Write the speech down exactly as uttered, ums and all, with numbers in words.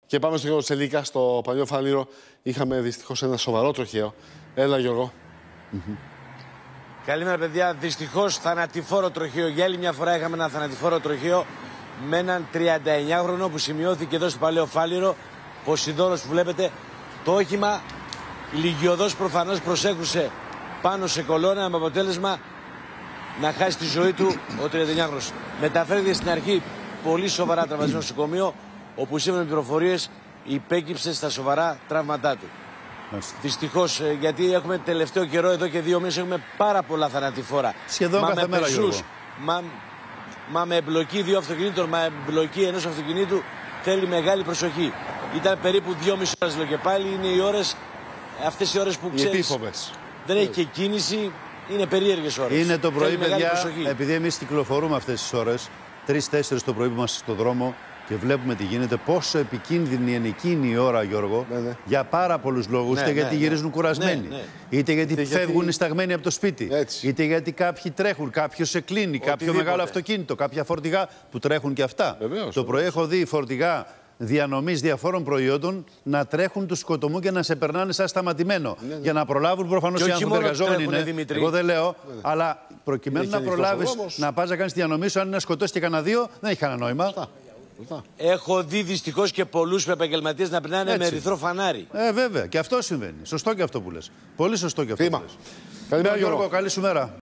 Και πάμε στο Τσελίκα, στο παλιό Φάληρο. Είχαμε δυστυχώς ένα σοβαρό τροχαίο. Έλα, Γιώργο. Mm-hmm. Καλημέρα, παιδιά. Δυστυχώς θανατηφόρο τροχαίο. Για άλλη μια φορά είχαμε ένα θανατηφόρο τροχαίο με έναν τριανταεννιάχρονο που σημειώθηκε εδώ στο παλαιό Φάληρο. Ποσειδώρος που βλέπετε. Το όχημα ηλικιωδώς προφανώς προσέκρουσε πάνω σε κολόνα με αποτέλεσμα να χάσει τη ζωή του ο τριανταεννιάχρονος. Μεταφέρθηκε στην αρχή πολύ σοβαρά τραυματισμένο στο νοσοκομείο, όπου σύμφωνα με πληροφορίες υπέκυψε στα σοβαρά τραύματά του. Δυστυχώς, γιατί έχουμε τελευταίο καιρό, εδώ και δύο μήνες, έχουμε πάρα πολλά θανατηφόρα. Σχεδόν μα κάθε με μέρα, πεσούς, μα, μα με εμπλοκή δύο αυτοκινήτων, μα εμπλοκή ενός αυτοκινήτου θέλει μεγάλη προσοχή. Ήταν περίπου δυόμιση ώρες, λέω και πάλι, είναι οι ώρες, αυτές οι ώρες που ξέρεις, δεν έχει και κίνηση, είναι περίεργες ώρες. Είναι το πρωί, παιδιά, επειδή εμείς κυκλοφορούμε αυτές τις ώρες, τρεις-τέσσερις το πρωί που είμαστε στον δρόμο και βλέπουμε τι γίνεται, πόσο επικίνδυνη είναι εκείνη η ώρα, Γιώργο, ναι, ναι. για πάρα πολλούς λόγους. Ναι, είτε ναι, γιατί ναι. γυρίζουν κουρασμένοι, ναι, ναι. είτε γιατί είτε φεύγουν γιατί... σταγμένοι από το σπίτι, έτσι. είτε γιατί κάποιοι τρέχουν, κάποιος σε κλείνει, κάποιο οτιδήποτε. Μεγάλο αυτοκίνητο, κάποια φορτηγά που τρέχουν και αυτά. Βεβαίως, το πρωί έχω δει φορτηγά διανομής διαφόρων προϊόντων να τρέχουν του σκοτωμού και να σε περνάνε σαν σταματημένο. Ναι, ναι. Για να προλάβουν, προφανώς οι άνθρωποι εργαζόμενοι είναι. Δημήτρη. Εγώ δεν λέω, ναι, ναι. αλλά προκειμένου να προλάβεις να πας να κάνεις τη διανομή σου, αν είναι να σκοτώσεις και κανένα δύο, δεν έχει κανένα νόημα. Αυτά. Έχω δει δυστυχώς και πολλούς επαγγελματίες να περνάνε έτσι. με ερυθρό φανάρι. Ε, βέβαια. Και αυτό συμβαίνει. Σωστό και αυτό που λες. Πολύ σωστό και αυτό που λες. Καλημέρα, Γιώργο. Καλή σου μέρα.